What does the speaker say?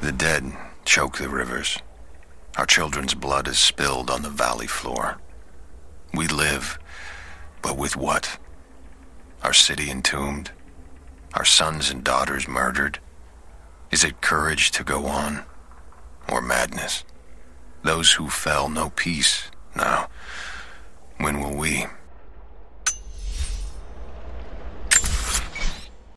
The dead choke the rivers. Our children's blood is spilled on the valley floor. We live, but with what? Our city entombed? Our sons and daughters murdered? Is it courage to go on? Or madness? Those who fell know peace now. When will we?